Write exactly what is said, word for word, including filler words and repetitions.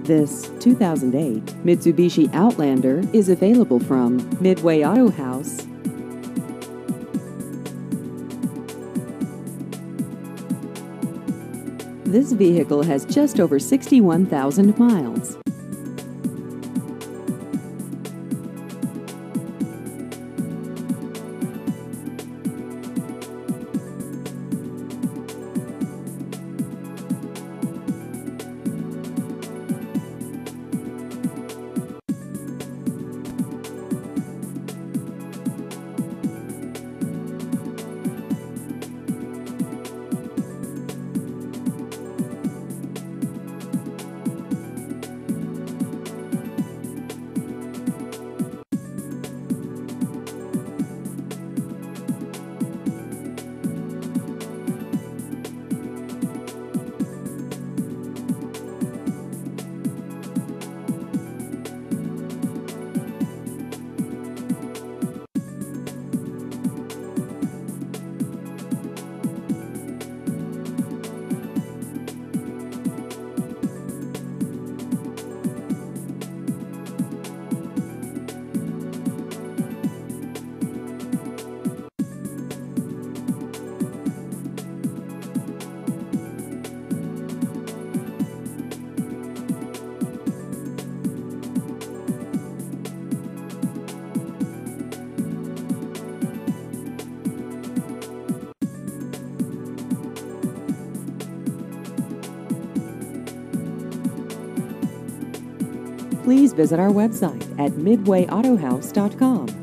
This two thousand eight Mitsubishi Outlander is available from Midway Auto House. This vehicle has just over sixty-one thousand miles. Please visit our website at midway auto house dot com.